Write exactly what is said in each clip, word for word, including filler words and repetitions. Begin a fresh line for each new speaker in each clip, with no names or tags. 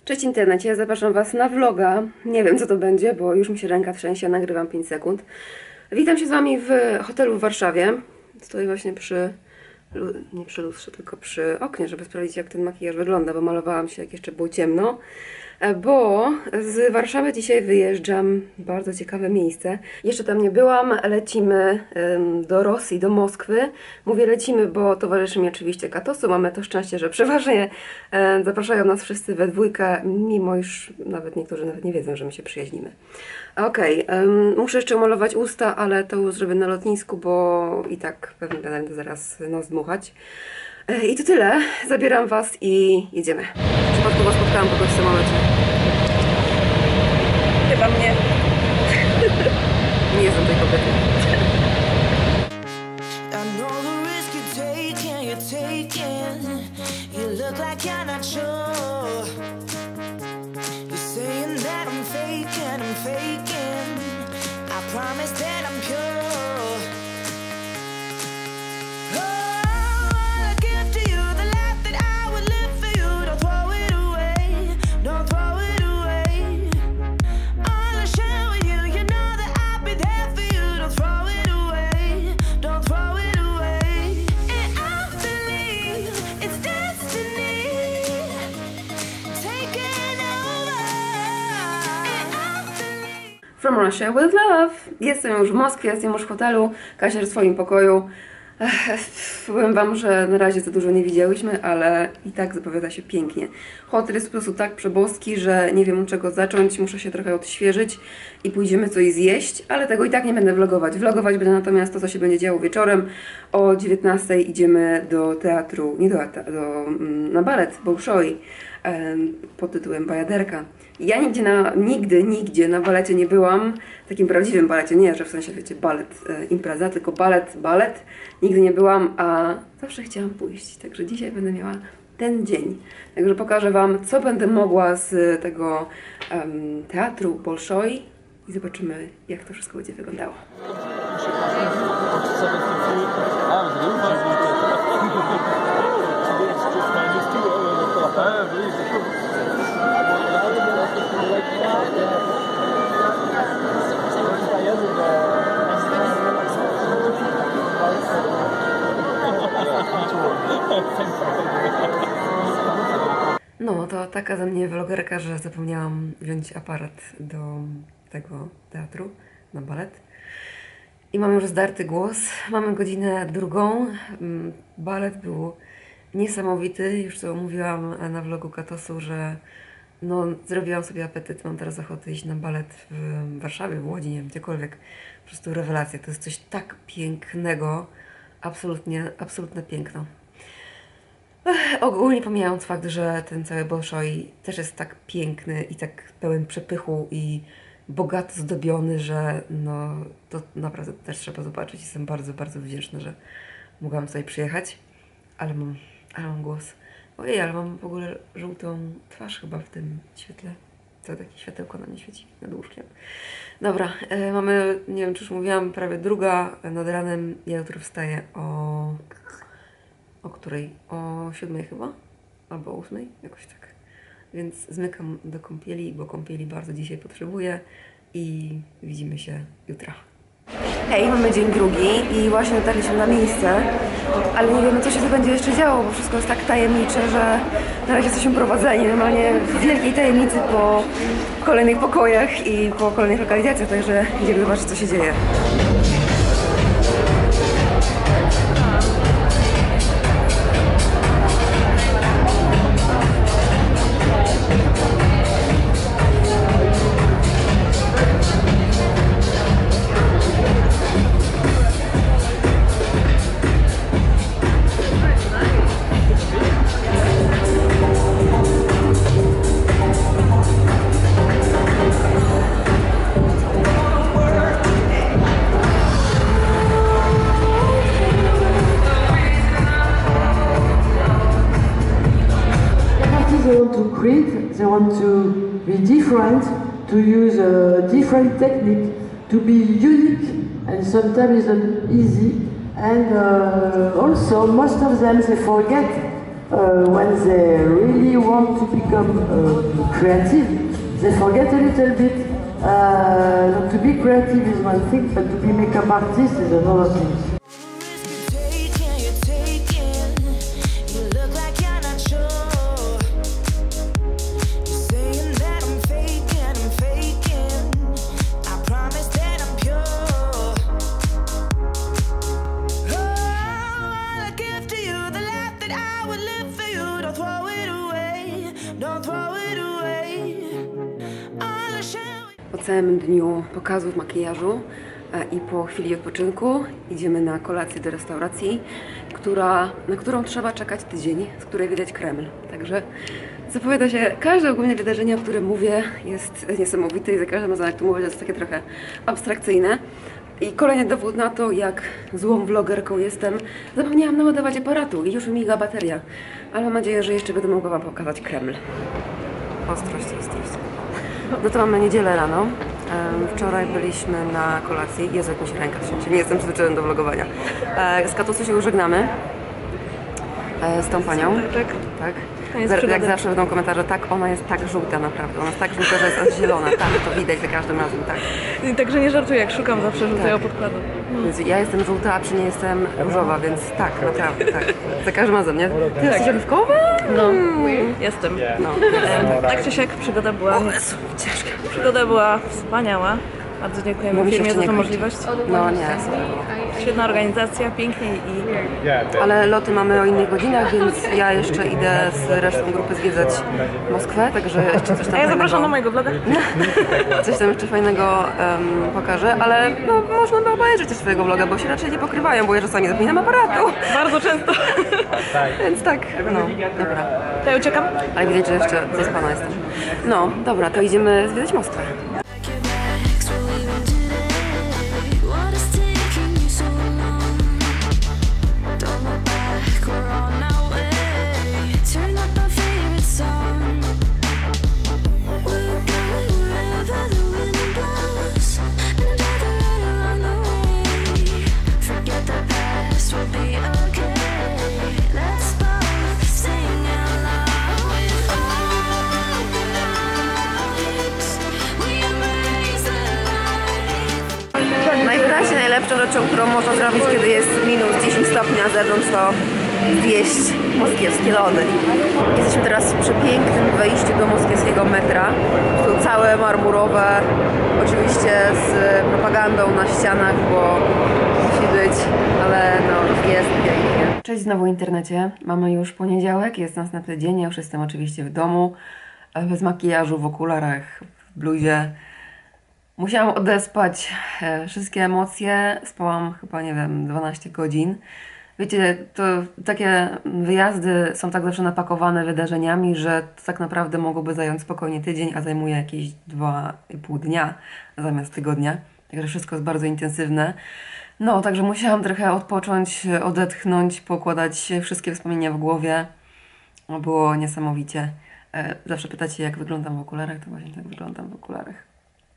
Cześć internecie, zapraszam Was na vloga. Nie wiem co to będzie, bo już mi się ręka trzęsie, nagrywam pięć sekund. Witam się z Wami w hotelu w Warszawie. Stoję właśnie przy, nie przy lustrze, tylko przy oknie, żeby sprawdzić jak ten makijaż wygląda, bo malowałam się jak jeszcze było ciemno. Bo z Warszawy dzisiaj wyjeżdżam, bardzo ciekawe miejsce. Jeszcze tam nie byłam, lecimy do Rosji, do Moskwy. Mówię lecimy, bo towarzyszy mi oczywiście Katosu. Mamy to szczęście, że przeważnie zapraszają nas wszyscy we dwójkę, mimo iż nawet niektórzy nawet nie wiedzą, że my się przyjaźnimy. Okej, okay, muszę jeszcze umalować usta, ale to już zrobię na lotnisku, bo i tak pewnie będę zaraz nos dmuchać. I to tyle. Zabieram Was i jedziemy. Przypadkowo spotkałam kogoś w samolocie. Chyba mnie. Nie jestem tej kobiety. From Russia with love. Jestem już w Moskwie, jestem już w hotelu, Kasia w swoim pokoju. Ech, powiem Wam, że na razie za dużo nie widziałyśmy, ale i tak zapowiada się pięknie. Hotel jest po prostu tak przeboski, że nie wiem od czego zacząć, muszę się trochę odświeżyć i pójdziemy coś zjeść, ale tego i tak nie będę vlogować. Vlogować będę natomiast to, co się będzie działo wieczorem. O dziewiętnastej idziemy do teatru, nie do, do na balet Bolszoi pod tytułem Bajaderka. Ja nigdzie, na, nigdy, nigdzie na balecie nie byłam, takim prawdziwym balecie, nie, że w sensie, wiecie, balet, e, impreza, tylko balet, balet. Nigdy nie byłam, a zawsze chciałam pójść, także dzisiaj będę miała ten dzień. Także pokażę Wam, co będę mogła z tego um, teatru Bolszoi i zobaczymy, jak to wszystko będzie wyglądało. No, to taka ze mnie vlogerka, że zapomniałam wziąć aparat do tego teatru na balet. I mam już zdarty głos. Mamy godzinę drugą. Balet był niesamowity. Już to mówiłam na vlogu Katosu, że no, zrobiłam sobie apetyt. Mam teraz ochotę iść na balet w Warszawie, w Łodzi, nie wiem, gdziekolwiek. Po prostu rewelacja. To jest coś tak pięknego. Absolutnie, absolutne piękno. Ech, ogólnie pomijając fakt, że ten cały Bolszoi też jest tak piękny i tak pełen przepychu i bogato zdobiony, że no to naprawdę też trzeba zobaczyć. Jestem bardzo, bardzo wdzięczna, że mogłam tutaj przyjechać. Ale mam, ale mam głos. Ojej, ale mam w ogóle żółtą twarz chyba w tym świetle. Co takie światełko na mnie świeci nad łóżkiem. Dobra, e, mamy, nie wiem czy już mówiłam, prawie druga nad ranem. Ja jutro wstaję o... O której? O siódmej chyba? Albo o ósmej? Jakoś tak. Więc zmykam do kąpieli, bo kąpieli bardzo dzisiaj potrzebuję i widzimy się jutro. Hej, mamy dzień drugi i właśnie dotarliśmy na miejsce, ale nie wiemy co się tu będzie jeszcze działo, bo wszystko jest tak tajemnicze, że na razie jesteśmy prowadzeni normalnie w wielkiej tajemnicy po kolejnych pokojach i po kolejnych lokalizacjach, także idziemy zobaczyć co się dzieje.
They want to create, they want to be different, to use a different technique, to be unique, and sometimes it's not easy. And uh, also, most of them, they forget uh, when they really want to become uh, creative, they forget a little bit. Uh, to be creative is one thing, but to be makeup artist is another thing.
Po całym dniu pokazów makijażu i po chwili odpoczynku idziemy na kolację do restauracji, która, na którą trzeba czekać tydzień, z której widać Kreml. Także zapowiada się każde ogólne wydarzenie, o którym mówię, jest niesamowite i za każdym razem jak tu mówię, to jest takie trochę abstrakcyjne. I kolejny dowód na to, jak złą vlogerką jestem. Zapomniałam naładować aparatu i już miga bateria. Ale mam nadzieję, że jeszcze będę mogła wam pokazać Kreml. Ostrość, ostrość. No to mamy niedzielę rano. Wczoraj byliśmy na kolacji. Jezu, jak mi się ręka trzęsie. Nie jestem przyzwyczajona do vlogowania. Z Katosu się już żegnamy. Z tą panią. Tak, tak. tak. Jak zawsze będą komentarze, tak, ona jest tak żółta naprawdę. Ona jest tak żółta, że jest aż zielona. Tak, to widać za każdym razem, tak.
Także nie żartuję, jak szukam zawsze żółtego tak. podkładu.
Hmm. Więc ja jestem żółta, a przy niej jestem różowa, więc tak, naprawdę, tak. Za każdym razem, nie? Ty tak. jesteś oliwkowa?
No, hmm. jestem. No. E, tak czy siak przygoda była...
O, Jezu, ciężka.
Przygoda była wspaniała. Bardzo dziękujemy firmie za tę możliwość.
No nie.
Świetna organizacja, pięknie i...
Ale loty mamy o innych godzinach, więc ja jeszcze idę z resztą grupy zwiedzać Moskwę, także jeszcze coś tam
A ja
fajnego...
zapraszam na mojego vloga.
Coś tam jeszcze fajnego um, pokażę, ale no, można by obejrzeć też swojego vloga, bo się raczej nie pokrywają, bo ja czasami zapominam aparatu.
Bardzo często.
Więc tak, no, dobra.
To ja uciekam?
Ale widać, że jeszcze zaspana jestem. No, dobra, to idziemy zwiedzać Moskwę. Najwyraźniej najlepszą rzeczą, którą można zrobić, kiedy jest minus dziesięć stopni na zewnątrz, to zjeść moskiewskie lody. Jesteśmy teraz przy pięknym wejściu do moskiewskiego metra. Tu całe marmurowe, oczywiście z propagandą na ścianach, bo musi być, ale no jest pięknie. Cześć znowu w internecie. Mamy już poniedziałek, jest następny dzień, ja już jestem oczywiście w domu, bez makijażu, w okularach, w bluzie. Musiałam odespać e, wszystkie emocje, spałam chyba, nie wiem, dwanaście godzin. Wiecie, to takie wyjazdy są tak zawsze napakowane wydarzeniami, że to tak naprawdę mogłoby zająć spokojnie tydzień, a zajmuje jakieś dwa i pół dnia zamiast tygodnia. Także wszystko jest bardzo intensywne. No, także musiałam trochę odpocząć, odetchnąć, pokładać wszystkie wspomnienia w głowie. No, było niesamowicie. E, zawsze pytacie, jak wyglądam w okularach, to właśnie tak wyglądam w okularach.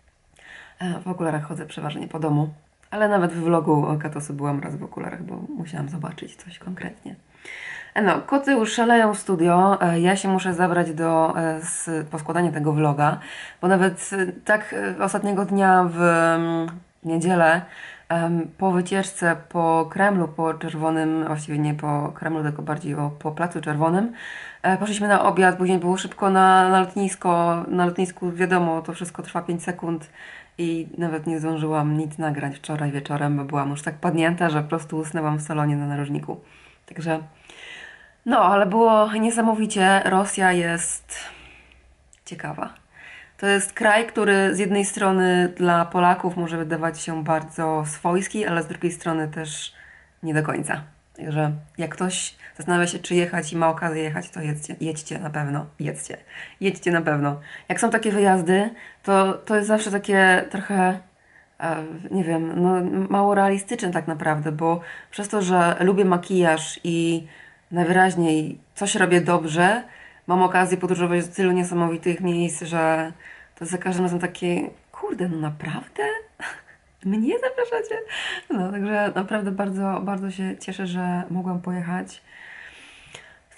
W okularach chodzę przeważnie po domu, ale nawet w vlogu Katosu byłam raz w okularach, bo musiałam zobaczyć coś konkretnie. No, koty już szaleją w studio, ja się muszę zabrać do poskładania tego vloga, bo nawet tak ostatniego dnia w niedzielę po wycieczce po Kremlu, po Czerwonym, właściwie nie po Kremlu, tylko bardziej o, po Placu Czerwonym, poszliśmy na obiad, później było szybko na, na lotnisko, na lotnisku wiadomo, to wszystko trwa pięć sekund. I nawet nie zdążyłam nic nagrać wczoraj wieczorem, bo byłam już tak padnięta, że po prostu usnęłam w salonie na narożniku. Także, no, ale było niesamowicie. Rosja jest ciekawa. To jest kraj, który z jednej strony dla Polaków może wydawać się bardzo swojski, ale z drugiej strony też nie do końca. Także jak ktoś zastanawia się, czy jechać i ma okazję jechać, to jedźcie, jedźcie na pewno, jedźcie, jedźcie na pewno. Jak są takie wyjazdy, to, to jest zawsze takie trochę, e, nie wiem, no, mało realistyczne tak naprawdę, bo przez to, że lubię makijaż i najwyraźniej coś robię dobrze, mam okazję podróżować do tylu niesamowitych miejsc, że to za każdym razem takie, kurde, no naprawdę? Mnie zapraszacie? No, także naprawdę bardzo, bardzo się cieszę, że mogłam pojechać.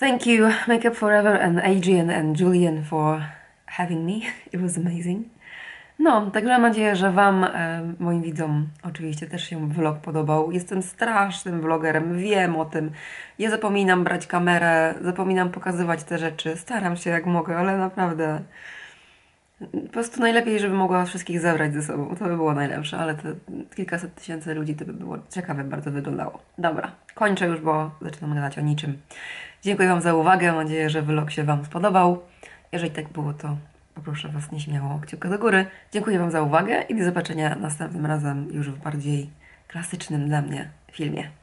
Thank you, Makeup Forever and Adrian and Julian for having me. It was amazing. No, także mam nadzieję, że Wam, e, moim widzom, oczywiście też się vlog podobał. Jestem strasznym vlogerem, wiem o tym. Ja zapominam brać kamerę, zapominam pokazywać te rzeczy. Staram się jak mogę, ale naprawdę po prostu najlepiej, żeby mogła wszystkich zabrać ze sobą. To by było najlepsze, ale te kilkaset tysięcy ludzi to by było ciekawe, bardzo wyglądało. Dobra, kończę już, bo zaczynam gadać o niczym. Dziękuję Wam za uwagę, mam nadzieję, że vlog się Wam spodobał. Jeżeli tak było, to poproszę Was nieśmiało o kciuka do góry. Dziękuję Wam za uwagę i do zobaczenia następnym razem już w bardziej klasycznym dla mnie filmie.